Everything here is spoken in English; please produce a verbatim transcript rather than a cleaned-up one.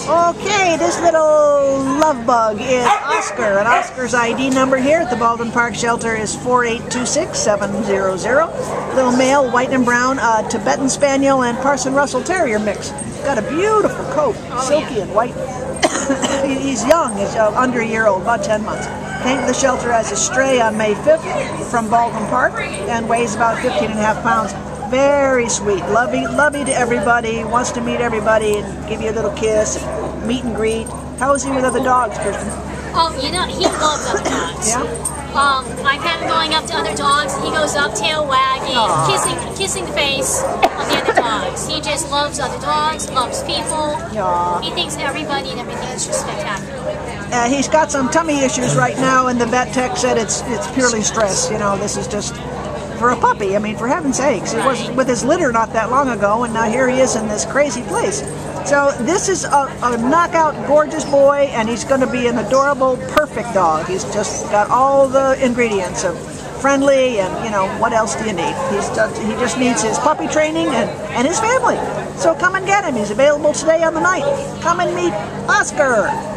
Okay, this little love bug is Oscar, and Oscar's I D number here at the Baldwin Park Shelter is four eight two six seven zero zero. Little male, white and brown, uh, Tibetan Spaniel and Parson Russell Terrier mix. Got a beautiful coat, silky and white. He's young, he's uh, under a year old, about ten months. Came to the shelter as a stray on May fifth from Baldwin Park and weighs about fifteen and a half pounds. Very sweet, lovey, lovey to everybody, wants to meet everybody and give you a little kiss, meet and greet. How is he with other dogs, Kirsten? Oh, you know, he loves other dogs. Yeah? Um, I've had him going up to other dogs. He goes up, tail wagging, Aww. kissing kissing the face of the other dogs. He just loves other dogs, loves people. Aww. He thinks everybody and everything is just spectacular. Uh, he's got some tummy issues right now, and the vet tech said it's it's purely stress. You know, this is just for a puppy. I mean, for heaven's sakes. He was with his litter not that long ago, and now here he is in this crazy place. So this is a, a knockout, gorgeous boy, and he's going to be an adorable, perfect dog. He's just got all the ingredients of friendly, and you know, what else do you need? He's just, he just needs his puppy training and, and his family. So come and get him. He's available today on the night. Come and meet Oscar.